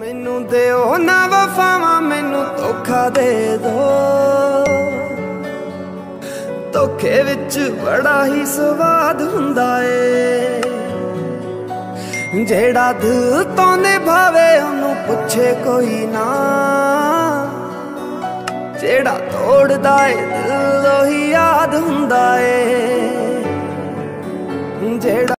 मैनू दिओ ना वफावां मैनू धोखा दे दो। धोखे विच बड़ा ही स्वाद हुंदा ए, जेड़ा दिल तो निभावे ओनू पुछे कोई ना। जेड़ा तोड़दा ए दिल ओही याद हुंदा ए, जेड़ा